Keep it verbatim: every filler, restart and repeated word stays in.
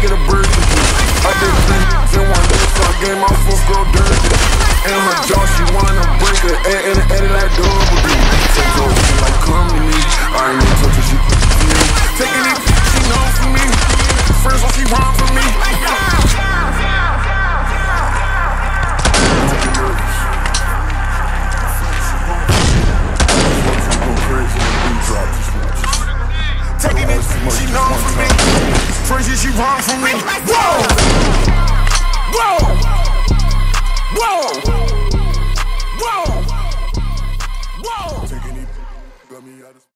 get a bird to do. I did three in one day, so I gave my foot girl dirty. In her jaw, she wanna break her, and and edit like double D. So go, she like come to me. I ain't even touch her, she me. Taking it, she know for me. First one, she wrong for me. Taking it, she known for me. First year, she wrong for me. Whoa! Whoa! Whoa! Whoa! Whoa! Taking it, got me out of